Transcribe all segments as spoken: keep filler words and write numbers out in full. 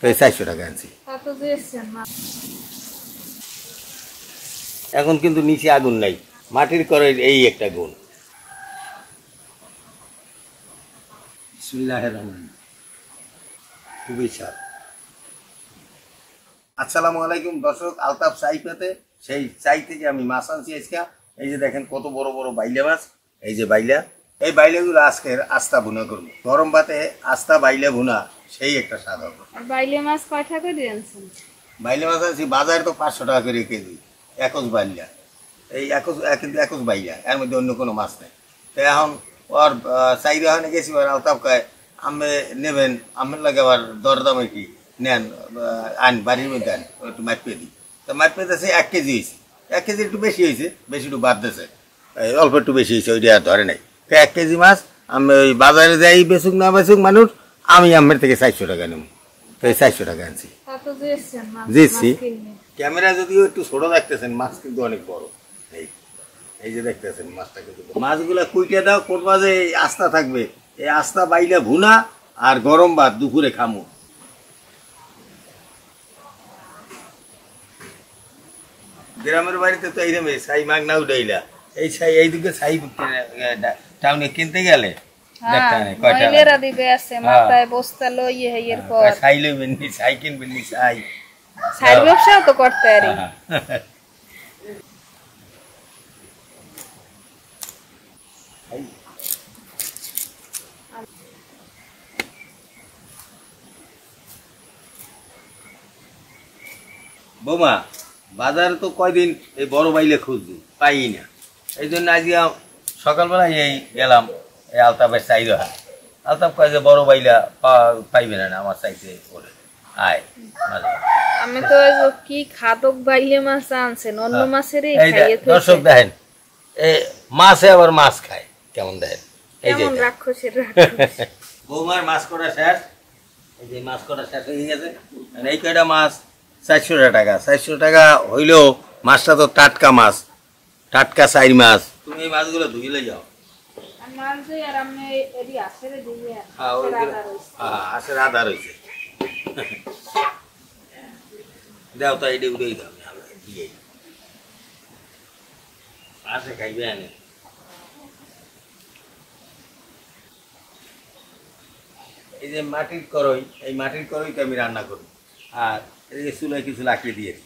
তো এই চারশো টাকা আনছি। এখন কিন্তু নিচে আগুন নাই, মাটির কড়াইয়ের এই একটা গুণ। বিসমিল্লাহির রহমানির রহিম। খুবই স্বাদ। আসসালামু আলাইকুম দর্শক, আলতাফ চাই পেতে সেই চাই থেকে আমি মাছ আনছি আজকে। এই যে দেখেন কত বড় বড় বাইলা মাছ, এই যে বাইলা, এই বাইলাগুলো আজকের আস্তা ভুনা করবো। গরম ভাতে আস্তা বাইলা ভুনা সেই একটা স্বাদ হবে। বাইলা মাছ কয় টাকা করে আনছেন? বাইলা মাছ আনছি বাজারে তো পাঁচশো টাকা করে কেজি একজ বাইলা, এই একজ একজ বাইলা, এর মধ্যে অন্য কোনো মাছ নেই। তো এখন ওর চাইরে ওখানে গেছি, আলতাফ কয় আমি নেবেন, আমার লাগে আবার দরদামে কি নেন, আন বাড়ির মধ্যে আন, একটু মাইপে দিই। তো মাইপে দিয়েছে এক কেজি হয়েছে, এক কেজি একটু বেশি হয়েছে, বেশি একটু বাদ দিয়েছে, অল্প একটু বেশি হয়েছে, ওইটা আর ধরে নাই। তো এক কেজি মাছ আমি ওই বাজারে যাই বেচুক না বেচুক মানুষ, আমি আমার থেকে চারশো টাকা নেব। তো এই চারশো টাকা আনছি। জিতছি। ক্যামেরা যদিও একটু ছোট দেখতেছেন, মাছ কিন্তু অনেক বড়। এই এই যে দেখতেছেন মাছটা কিন্তু, মাছগুলা কুইটা দাও কোটবা যে আস্তা থাকবে, এই আস্তা বাইলে ভুনা আর গরম ভাত দুপুরে খামু। গ্রামের বাড়িতে তো এইরকম ছাই মাগনা উঠাইলা, এই ছাই এইদিকে ছাই টাউনে কিনতে গেলে ছাই লইবেন নি, ছাই কিনবেন নি, ছাই ছাই ব্যবসাও তো করতে পারি। বৌমা বাজারে তো কয়দিন এই বড় বাইলে খুঁজছি, পাই না, এই জন্য আজকে সকালবেলায় এই গেলাম এই আলতাফের চাই রহা। আলতাফ কয় যে বড় বাইলা পাইবে না, আমার চাইতে বলে আয়। আমি তো কি খাদক বাইলে মাছ আনছেন, অন্য মাছের দর্শক দেখেন এই মাছে আবার মাছ খায় কেমন দেখেন। এই যে রাক্ষসের বৌমার মাছ করা শেষ, এই যে মাছ করা শেষ হয়ে গেছে। এই কয়টা মাছ চারশো টাকা, চারশো টাকা হইলেও মাছটা তো টাটকা মাছ, টাটকা চাইর মাছ। তুমি এই মাছগুলো ধুইলে যাও, আশের আধার হয়েছে দাও, তো এটা উঠেই দাও, আসে খাইবে আনে। এই যে মাটির কড়াই, এই মাটির কড়াইতে আমি রান্না করি। আর এই চুলায় কিছু লাকড়ি দিয়েছি,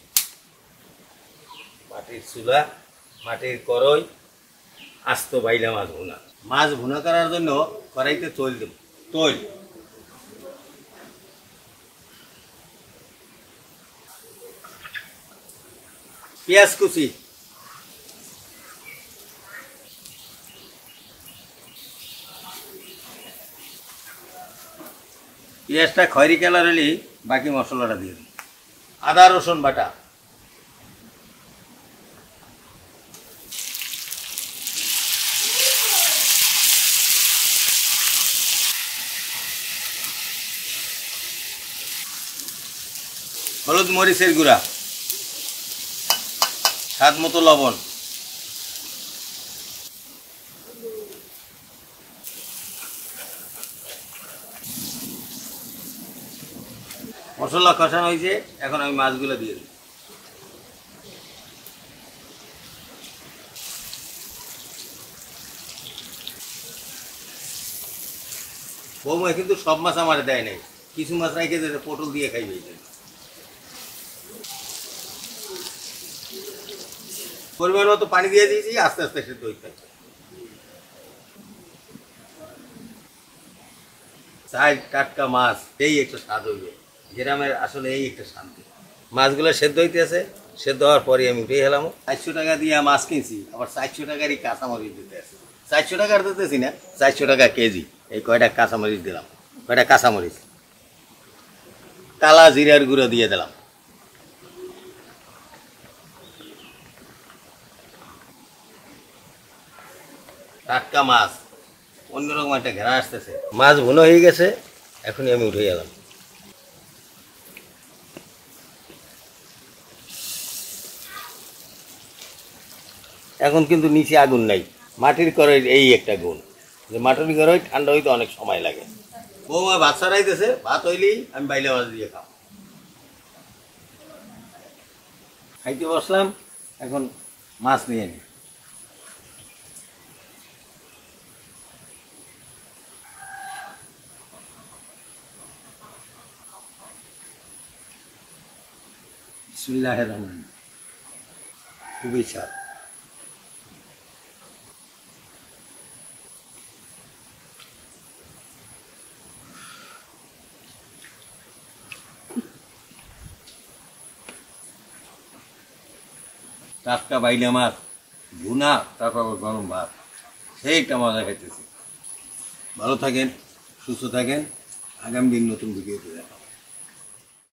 মাটির চুলা, মাটির কড়াই, আস্ত বাইলা মাছ ভুনা। মাছ ভুনা করার জন্য কড়াইতে তৈল দেব, তৈল পেঁয়াজ কুচি, পেঁয়াজটা খয়রি কালার হলে বাকি মশলাটা দিয়ে দিই। আদা রসুন বাটা, হলুদ মরিচের গুঁড়া, স্বাদ মতো লবণ, মশলা কষানো হয়েছে, এখন আমি মাছগুলো দিয়ে দিই। বৌমা কিন্তু সব মাছ আমার দেয় নাই, কিছু মাছ রাখে দিতে পটল দিয়ে খাইবে। পরিমাণ মতো পানি দিয়ে দিয়েছি, আস্তে আস্তে সেদ্ধ হইতে থাকবে। চাই টাটকা মাছ, এই একটা স্বাদ হইবে গ্রামের, আসলে এই একটা শান্তি। মাছগুলো সেদ্ধ হইতেছে, সেদ্ধ হওয়ার পরে আমি উঠে গেলাম। চারশো টাকা দিয়ে মাছ কিনছি, আবার চারশো টাকারই কাঁচামরিচ দিতে আছে। চারশো টাকার দিতেছি না, চারশো টাকা কেজি। এই কয়টা কাঁচামরিচ দিলাম, কয়টা কাঁচামরিচ, কালা জিরার গুঁড়ো দিয়ে দিলাম। টাটকা মাছ, অন্যরকম একটা ঘেরা আসতেছে। মাছ ভুনো হয়ে গেছে, এখনই আমি উঠে গেলাম। এখন কিন্তু নিচে আগুন নাই, মাটির কড়াইয়ের এই একটা গুণ যে মাটির কড়াই ঠান্ডা হইতে অনেক সময় লাগে। বৌমা ভাত ছাড়াইতেছে, ভাত হইলেই আমি বাইলে মাছ দিয়ে খাও। খাইতে বসলাম, এখন মাছ নিয়ে নি। বিসমিল্লাহির রহমানির রহিম। খুবই স্বাদ। টাটকা বাইলা মাছ ভুনা, তারপর গরম ভাত, সেইটা মজা খাইতেছি। ভালো থাকেন, সুস্থ থাকেন, আগামী দিন নতুন ভিডিওতে দেখা।